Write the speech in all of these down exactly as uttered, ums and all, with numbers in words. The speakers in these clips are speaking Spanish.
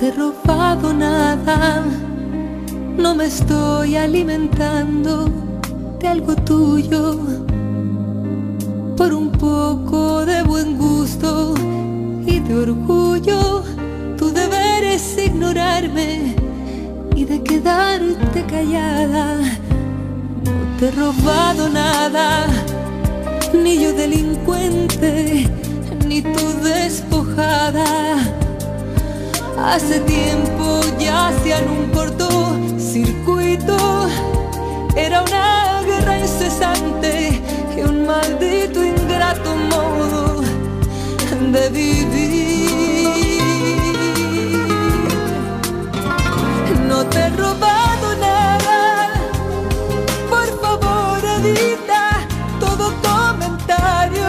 te he robado nada, no me estoy alimentando de algo tuyo. Por un poco de buen gusto y de orgullo, tú deberes ignorarme y de quedarte callada. No te he robado nada, ni yo delincuente, ni tú despojada. Hace tiempo ya hacían un cortocircuito, era una guerra incesante y un maldito ingrato modo de vivir. No te he robado nada, por favor evita todo comentario.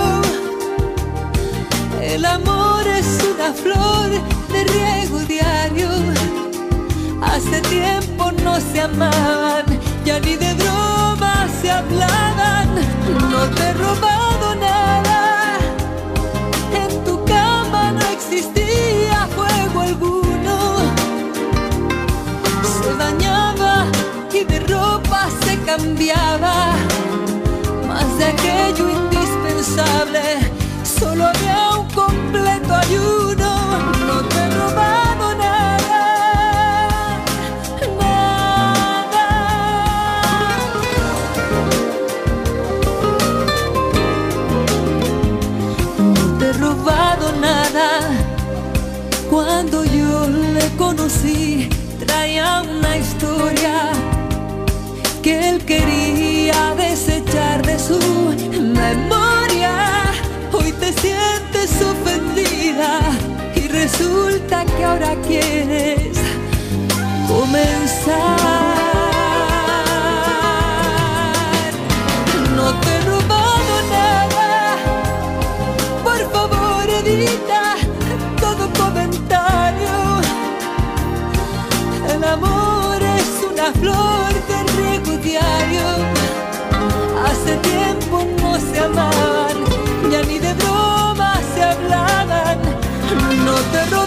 El amor es una flor de riego diario. Hace tiempo no se amaban, ya ni de broma se hablaban. No te he robado nada, en tu cama no existía fuego alguno. Se dañaba y de ropa se cambiaba, más de aquello indispensable solo había un completo ayuno. No te he robado nada, nada. No te he robado nada. Cuando yo le conocí traía una historia que él quería desechar de su memoria. Hoy te sientes ofendida y resulta que ahora quieres comenzar. No te he robado nada, por favor evita todo comentario. El amor es una flor de riego diario. Hace tiempo no se amaban, ya ni de broma se hablaban. No te he robado